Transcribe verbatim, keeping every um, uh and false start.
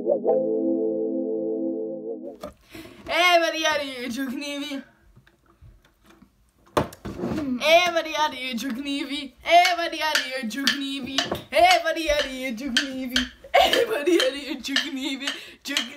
Everybody çok nevi. Everybody çok nevi. Everybody çok nevi. Everybody çok nevi. Everybody çok nevi. Çok